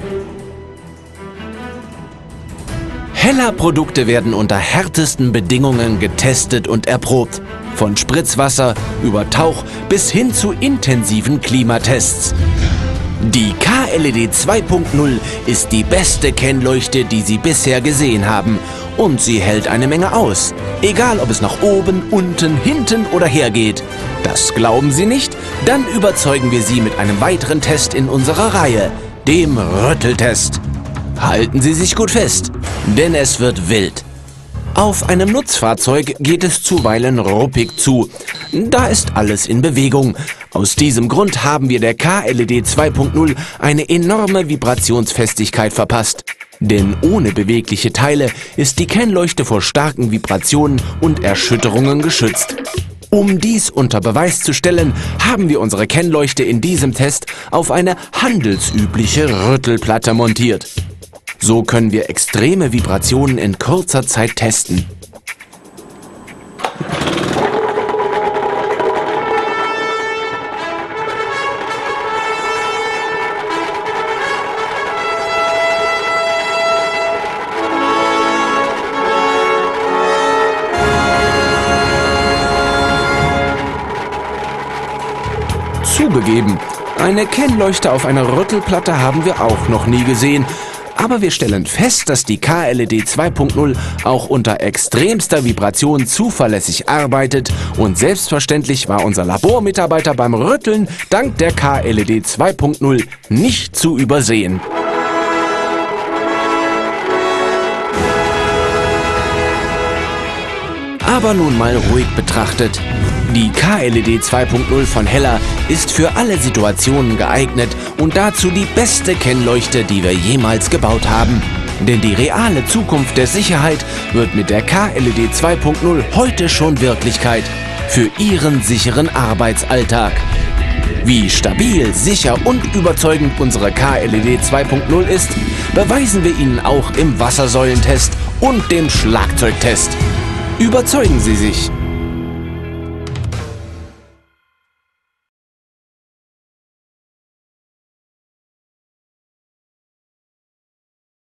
Hella-Produkte werden unter härtesten Bedingungen getestet und erprobt. Von Spritzwasser über Tauch bis hin zu intensiven Klimatests. Die K-LED 2.0 ist die beste Kennleuchte, die Sie bisher gesehen haben. Und sie hält eine Menge aus. Egal, ob es nach oben, unten, hinten oder her geht. Das glauben Sie nicht? Dann überzeugen wir Sie mit einem weiteren Test in unserer Reihe, dem Rütteltest. Halten Sie sich gut fest, denn es wird wild. Auf einem Nutzfahrzeug geht es zuweilen ruppig zu. Da ist alles in Bewegung. Aus diesem Grund haben wir der K-LED 2.0 eine enorme Vibrationsfestigkeit verpasst. Denn ohne bewegliche Teile ist die Kennleuchte vor starken Vibrationen und Erschütterungen geschützt. Um dies unter Beweis zu stellen, haben wir unsere Kennleuchte in diesem Test auf eine handelsübliche Rüttelplatte montiert. So können wir extreme Vibrationen in kurzer Zeit testen. Zugegeben, eine Kennleuchte auf einer Rüttelplatte haben wir auch noch nie gesehen. Aber wir stellen fest, dass die K-LED 2.0 auch unter extremster Vibration zuverlässig arbeitet und selbstverständlich war unser Labormitarbeiter beim Rütteln dank der K-LED 2.0 nicht zu übersehen. Aber nun mal ruhig betrachtet. Die K-LED 2.0 von Hella ist für alle Situationen geeignet und dazu die beste Kennleuchte, die wir jemals gebaut haben. Denn die reale Zukunft der Sicherheit wird mit der K-LED 2.0 heute schon Wirklichkeit für Ihren sicheren Arbeitsalltag. Wie stabil, sicher und überzeugend unsere K-LED 2.0 ist, beweisen wir Ihnen auch im Wassersäulentest und dem Schlagzeugtest. Überzeugen Sie sich!